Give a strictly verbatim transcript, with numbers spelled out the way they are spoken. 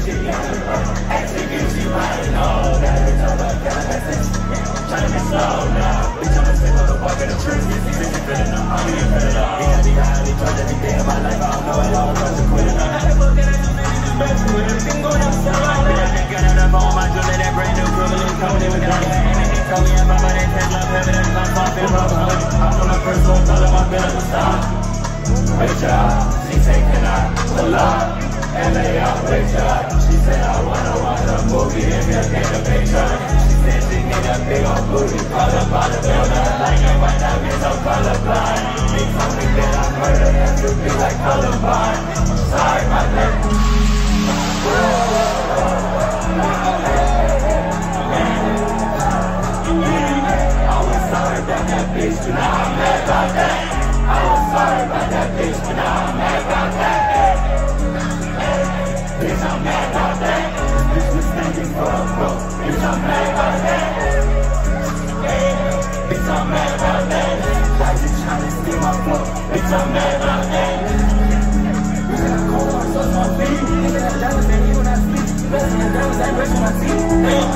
She taking out the lot, and they all wake up. She said I wanna watch a movie and just get a picture. She said she need a big old booty, call up by the builder. Like it might not be so colorblind. He told me that I murdered him to be like Columbine. Sorry about that. I was sorry about that bitch, but now I'm mad about that. I was sorry about that bitch, but now I'm mad about that. Bitch, I'm mad about that. Bitch was thinking for a broke. Bitch, I'm mad about that. Bitch, I'm mad about that. Why you tryna steal my flow? Bitch, I'm mad about that. Bitch, I got cold on my feet. Nigga, that diamond, man, you when I sleep. Blessing the diamonds, I rest on my feet.